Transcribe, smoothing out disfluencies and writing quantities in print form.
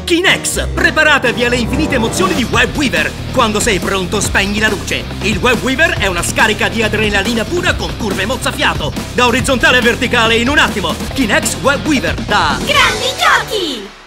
Kinex! Preparatevi alle infinite emozioni di Web Weaver! Quando sei pronto, spegni la luce! Il Web Weaver è una scarica di adrenalina pura con curve mozzafiato! Da orizzontale a verticale in un attimo! Kinex Web Weaver da Grandi Giochi!